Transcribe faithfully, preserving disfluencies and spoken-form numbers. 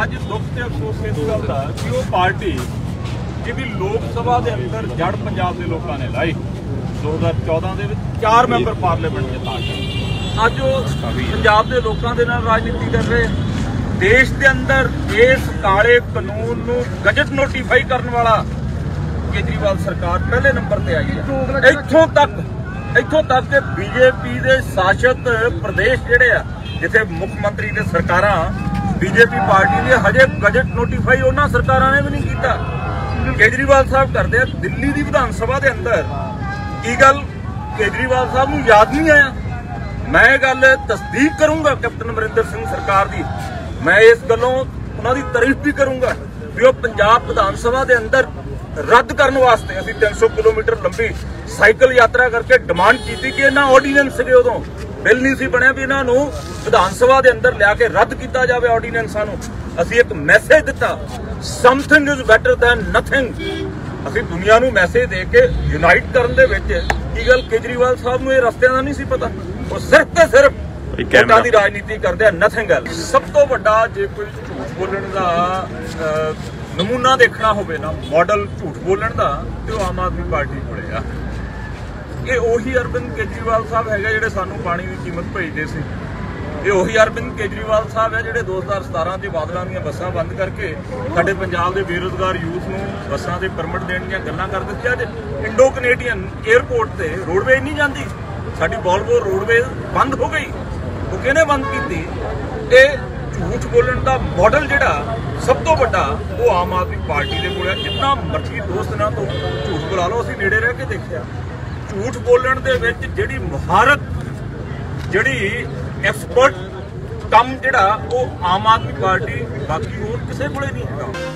ਅੱਜ ਦੁੱਖ ਤੇ ਅਫਸੋਸ ਇਸ ਗੱਲ ਦਾ ਕਿ ਉਹ ਪਾਰਟੀ ਜਿਹਦੀ ਲੋਕ ਸਭਾ ਦੇ ਅੰਦਰ ਜੜ ਪੰਜਾਬ ਦੇ ਲੋਕਾਂ ਨੇ ਲਾਈ दो हज़ार चौदह ਦੇ ਵਿੱਚ ਚਾਰ ਮੈਂਬਰ ਪਾਰਲੀਮੈਂਟ ਜਿਤਾ ਕੇ ਅੱਜ ਉਹ ਪੰਜਾਬ ਦੇ ਲੋਕਾਂ ਦੇ ਨਾਲ ਰਾਜਨੀਤੀ ਕਰ ਰਹੇ ਦੇਸ਼ ਦੇ ਅੰਦਰ ਇਸ ਕਾਲੇ ਕਾਨੂੰਨ ਨੂੰ ਗਜਟ ਨੋਟੀਫਾਈ ਕਰਨ ਵਾਲਾ ਕੇਜਰੀਵਾਲ ਸਰਕਾਰ ਪਹਿਲੇ ਨੰਬਰ ਤੇ ਆਈ ਹੈ। ਇੱਥੋਂ ਤੱਕ ਇੱਥੋਂ ਤੱਕ ਕਿ ਬੀਜੇਪੀ ਦੇ ਸ਼ਾਸਤ ਪ੍ਰਦੇਸ਼ ਜਿਹੜੇ ਆ ਜਿੱਥੇ ਮੁੱਖ ਮੰਤਰੀ ਦੇ ਸਰਕਾਰਾਂ बीजेपी पार्टी ने हजे गजट नोटिफाई उन्होंने सरकारों ने भी नहीं किया। केजरीवाल साहब करते हैं दिल्ली की विधान सभा के अंदर की गल केजरीवाल साहब को याद नहीं आया। मैं गल तस्दीक करूंगा कैप्टन अमरिंदर सिंह सरकार की, मैं इस गलों उन्होंने तारीफ भी करूंगा भी वो पंजाब विधान सभा के अंदर रद्द करने वास्ते अभी तीन सौ किलोमीटर लंबी साइकिल यात्रा करके डिमांड की कि इन्होंने ऑर्डीनेंस से उदों बिल नहीं सी बनया भी इन्हों विधान सभा के अंदर लिया के रद्द किया जाए ऑर्डीनेंसा नूं। असीं एक मैसेज दिता something is better than nothing. असीं दुनिया नूं मैसेज दे के यूनाइट करन दे विच की गल केजरीवाल साहब नूं ये रस्तियां दा नहीं सी पता, वो सिर्फ ते सिर्फ वोटां दी राजनीति करदे आ, नथिंग एल। सब तो वड्डा जे कोई झूठ बोलण दा नमूना देखना होवे ना मॉडल झूठ बोलण दा ते आम आदमी पार्टी कोले आ। ये ਉਹੀ अरविंद केजरीवाल साहब है ਜਿਹੜੇ ਸਾਨੂੰ ਪਾਣੀ ਦੀ ਕੀਮਤ ਭੇਜਦੇ ਸੀ। ਇਹ ਉਹੀ अरविंद केजरीवाल साहब है ਜਿਹੜੇ दो हज़ार सतारह ਦੇ ਬਾਦਲਾਂ ਦੀਆਂ ਬੱਸਾਂ ਬੰਦ ਕਰਕੇ ਸਾਡੇ ਪੰਜਾਬ ਦੇ ਬੇਰੁਜ਼ਗਾਰ ਯੂਥ ਨੂੰ ਬੱਸਾਂ ਦੇ ਪਰਮਿਟ ਦੇਣ ਦੀਆਂ ਗੱਲਾਂ ਕਰ ਦਿੱਤੀਆਂ। ਅੱਜ ਇੰਡੋ ਕੈਨੇਡੀਅਨ 에ਅਰਪੋਰਟ ਤੇ ਰੋਡਵੇਜ਼ ਨਹੀਂ ਜਾਂਦੀ, ਸਾਡੀ ਵੋਲਵੋ ਰੋਡਵੇਜ਼ ਬੰਦ ਹੋ ਗਈ। ਉਹ ਕਿਹਨੇ ਬੰਦ ਕੀਤੀ? ਇਹ ਝੂਠ ਬੋਲਣ ਦਾ ਮਾਡਲ ਜਿਹੜਾ ਸਭ ਤੋਂ ਵੱਡਾ ਉਹ ਆਮ ਆਦਮੀ ਪਾਰਟੀ ਦੇ ਕੋਲ ਹੈ। ਜਿੰਨਾ ਮਰਜ਼ੀ ਦੋਸਤ ਨਾਲ ਤੋਂ ਝੂਠ ਬੁਲਾ ਲਓ, ਅਸੀਂ ਨੇੜੇ ਰਹਿ ਕੇ ਦੇਖਿਆ झूठ बोलण दे विच जिहड़ी महारत जिहड़ी एक्सपर्ट काम जिहड़ा वो आम आदमी पार्टी बाकी होर किसी कोले नहीं है।